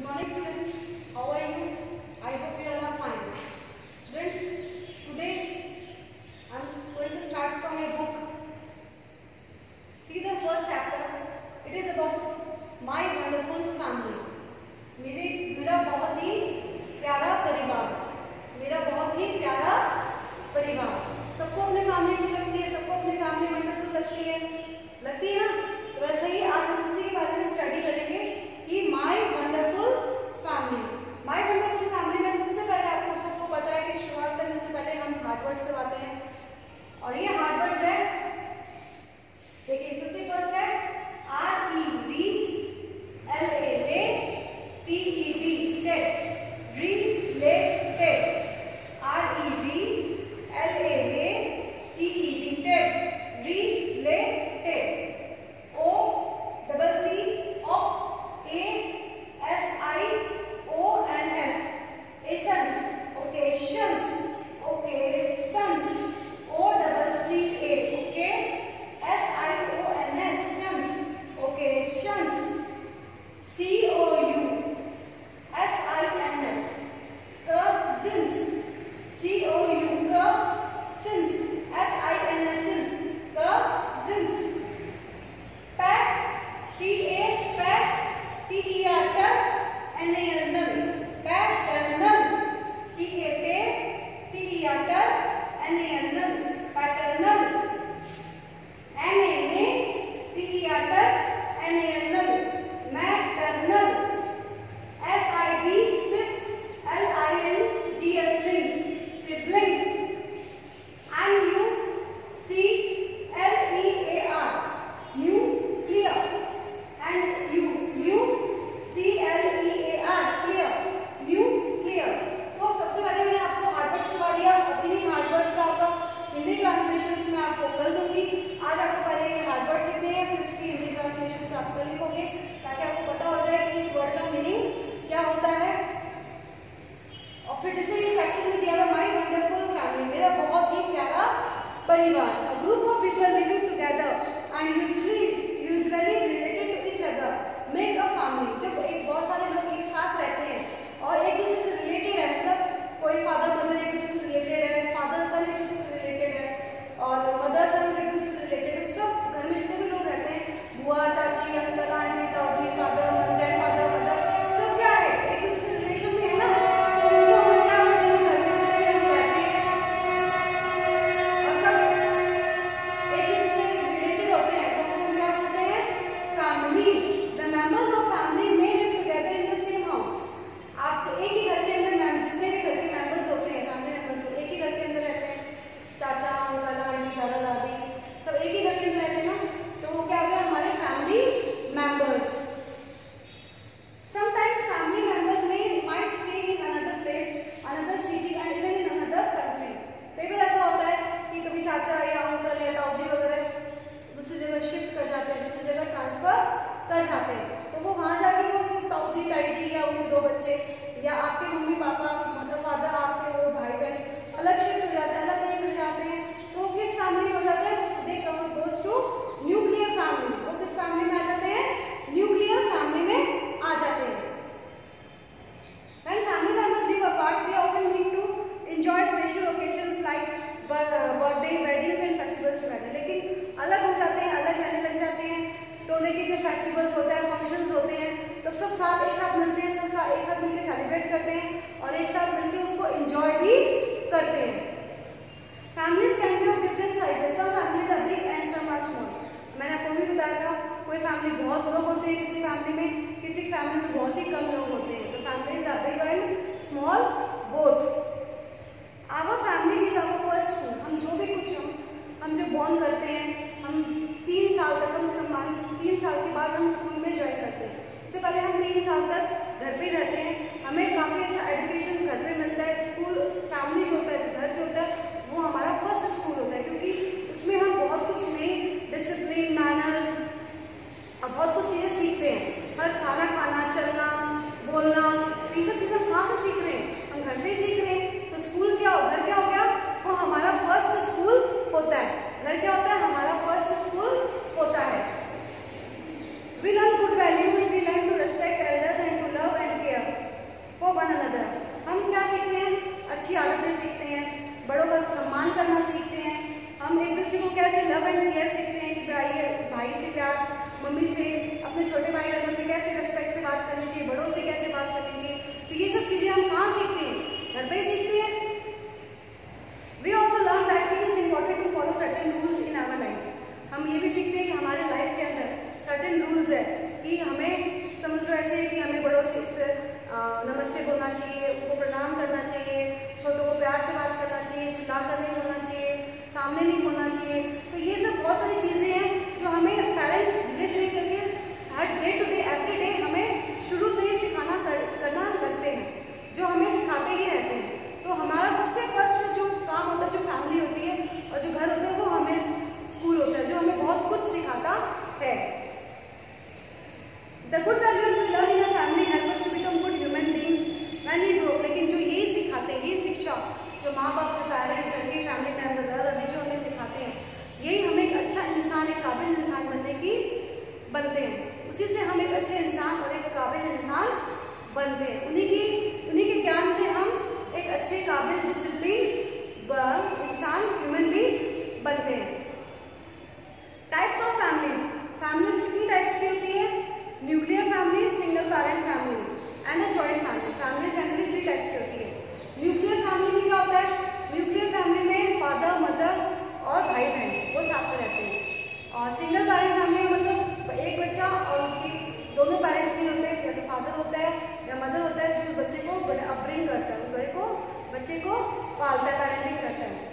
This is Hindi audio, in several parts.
Good morning students, how are you? I hope you all are fine. Students, today I am going to start from a book. See the first chapter. It is about My Wonderful Family. मेरा बहुत ही प्यारा परिवार, मेरा बहुत ही प्यारा परिवार. सबको अपनी फैमिली अच्छी लगती है, सबको अपनी फैमिली वंडरफुल लगती है ना? तो वैसे ही आज हम उसी के बारे में स्टडी करेंगे कि my wonderful family. My wonderful family में सबसे पहले आपको सबको पता है कि शुरुआत करने से पहले हम हार्ड वर्ड्स करवाते हैं, और ये हार्ड वर्ड्स है. देखिए सबसे फर्स्ट है परिवार. A group of people living together and usually related to each other make a family. जब एक बहुत सारे लोग एक साथ रहते हैं और एक दूसरे से रिलेटेड है, मतलब कोई फादर मदर एक दूसरे से रिलेटेड है, फादर सन एक दूसरे से रिलेटेड है, और मदर सन एक दूसरे से रिलेटेड है. सब घर में जितने भी लोग रहते हैं, बुआ चाची अंकल आंटी ताऊजी फादर मदर फादर मदर, सब क्या है एक दूसरे से रिलेशन में है ना. तो इसको हम क्या बोलते हैं, घर में जितने भी हम रहते हैं और सब एक दूसरे से रिलेटेड होते हैं, तो हम क्या बोलते हैं, family. The members of family may live together in the same house. आप एक ही घर के अंदर जितने भी घर के मेंबर्स होते हैं, फैमिली मेंबर्स एक ही घर के अंदर रहते हैं, चाचा अंकल आंटी दादा दादी सब एक ही घर के अंदर रहते हैं ना, तो वो क्या हो गया हमारे family members. Sometimes family members might stay in another place, another city and even in another country. कई बार ऐसा होता है कि कभी चाचा या अंकल या ताऊजी वगैरह दूसरी जगह शिफ्ट कर जाते हैं, दूसरी जगह ट्रांसफर कर जाते हैं, तो वो वहाँ जाके वो सिर्फ ताऊजी ताईजी या उनके दो बच्चे या आपके मम्मी पापा मतलब फादर आपके वो भाई बहन अलग शिफ्ट हो जाते हैं, अलग कहीं चले जाते हैं, तो किस फैमिली में हो जाता है, they goes to nuclear family. वो किस फैमिली में आ जाते हैं, न्यूक्लियर फैमिली में आ जाते हैं. When family members live apart, they often need to enjoy special occasions like birthday, weddings and festivals together. लेकिन अलग हो जाते हैं, अलग रहने लग जाते हैं, तो लेकिन जो फेस्टिवल्स होते हैं, फंक्शंस होते हैं, तब सब साथ एक साथ मिलते हैं, सब एक साथ मिलकर सेलिब्रेट करते हैं और एक साथ मिलकर उसको एंजॉय भी करते हैं. Families can be of different sizes. Some families are big and some are small. मैंने आपको भी बताया था, कोई फैमिली बहुत लोग होते हैं किसी फैमिली में, किसी फैमिली में बहुत ही कम लोग होते हैं. तो families are big and small both. Our family is our first school. हम जो भी कुछ हम जब बॉर्न करते हैं, हम 3 साल तक कम से कम 3 साल के बाद हम स्कूल में ज्वाइन करते हैं. उससे पहले हम 3 साल तक घर पे रहते हैं, हमें काफ़ी अच्छा एजुकेशन घर पे मिलता है. स्कूल फैमिली जो होता है, जो घर से होता है, वो हमारा फर्स्ट स्कूल होता है, क्योंकि उसमें हम बहुत कुछ नई डिसिप्लिन मैनर्स और बहुत कुछ चीज़ें सीखते हैं. हर खाना खाना चलना बोलना, तो ये सब चीज़ें हम कहाँ से सीख रहे हैं, हम घर से ही सीख रहे हैं. तो स्कूल क्या हो, घर क्या हो गया, वो हमारा फर्स्ट स्कूल होता है. घर क्या होता है, हमारा फर्स्ट स्कूल होता है. We learn good values, we learn to respect elders and to love and care. भाई से प्यार, मम्मी से, अपने छोटे भाई बहनों से कैसे रिस्पेक्ट से बात करनी चाहिए, बड़ों से कैसे बात करनी चाहिए, तो ये सब चीजें हम कहाँ सीखते हैं? घर पे ही सीखते हैं। We also learn that it is important to follow certain rules in our lives. हम ये भी सीखते हैं कि हमारे लाइफ के अंदर certain rules है कि हमें समझ लो ऐसे है कि हमें बड़ों से इस नमस्ते बोलना चाहिए, उनको प्रणाम करना चाहिए, छोटों को प्यार से बात करना चाहिए, चिल्ला कर नहीं बोलना चाहिए, सामने नहीं बोलना चाहिए। तो ये सब बहुत सारी चीजें हैं जो हमें पेरेंट्स धीरे धीरे करके हर day to day every day हमें शुरू से ही सिखाना करना लगते हैं, जो हमें सिखाते ही रहते हैं। तो हमारा सबसे फर्स्ट जो काम होता है, जो फैमिली होती है और जो घर होता है, वो हमें स्कूल होता है जो हमें बहुत कुछ सिखाता है। The good values we learn in a family help us to become good human beings when we grow up. लेकिन जो यही सिखाते हैं, ये शिक्षा जो माँ बाप, जो पेरेंट्स, घर के फैमिली मेंबर्स, दादा जो हमें सिखाते हैं, यही हमें एक अच्छा इंसान, एक काबिल इंसान बनने की बनते हैं। उसी से हम एक अच्छे इंसान और एक काबिल इंसान बनते हैं। उन्हीं के ज्ञान से हम एक अच्छे काबिल डिसिप्लिन इंसान, ह्यूमन बीइंग बनते हैं। Types of families. फैमिलीज कितनी टाइप्स की होती है? Nuclear family, single parent family and a joint family. Family generally 3 types की होती है। न्यूक्लियर फैमिली में क्या होता है? न्यूक्लियर फैमिली में फादर, मदर और भाई बहन वो साथ में रहते हैं। और सिंगल पेरेंट फैमिली में मतलब एक बच्चा और उसकी दोनों पेरेंट्स नहीं होते, या तो फादर होता है या मदर होता है जो उस बच्चे को अपब्रिंग करता है, बच्चे को पालता है, पेरेंटिंग करता है।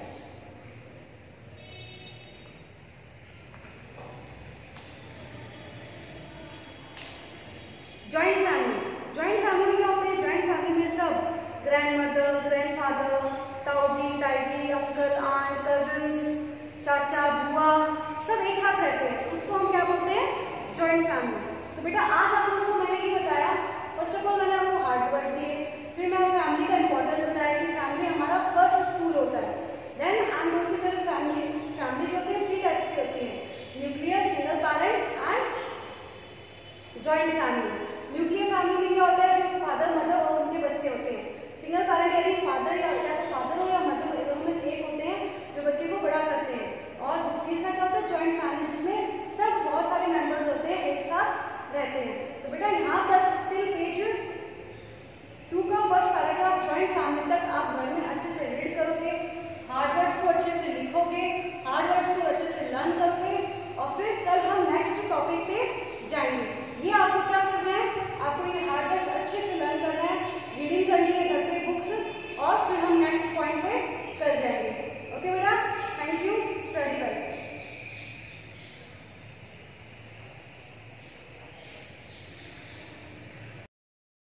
जॉइंट फैमिली में क्या होता है? जॉइंट फैमिली में सब ग्रैंड मदर, ग्रैंड फादर, ताऊजी, ताईजी, अंकल, आंट, कजिन्स, चाचा, बुआ सब एक साथ रहते हैं। उसको हम क्या बोलते हैं? Joint family. तो बेटा आज आप लोगों को मैंने ये बताया, फर्स्ट ऑफ ऑल मैंने आपको हार्ड वर्ड्स दिए, फिर मैं फैमिली का इंपॉर्टेंस बताया कि फैमिली हमारा फर्स्ट स्कूल होता है। Then I am going to tell family जो होती है 3 टाइप्स की होती है, nuclear, single parent and joint family. Nuclear family में क्या होता है? जो फादर, मदर और उनके बच्चे होते हैं। सिंगल पेरेंट यानी फादर या तो फादर हो या मदर, दोनों में से एक होते हैं जो बच्चे को बड़ा करते हैं। और तीसरा क्या होता है? जॉइंट फैमिली, जिसमें सब बहुत सारे मेंबर्स होते हैं, एक साथ रहते हैं। तो बेटा यहाँ तक टिल पेज 2 का फर्स्ट पैराग्राफ जॉइंट फैमिली तक आप घर में अच्छे से रीड करोगे, हार्ड वर्ड्स को अच्छे से लिखोगे, हार्ड वर्ड्स को अच्छे से लर्न करोगे और फिर कल हम नेक्स्ट टॉपिक पे जाएंगे। ये आपको क्या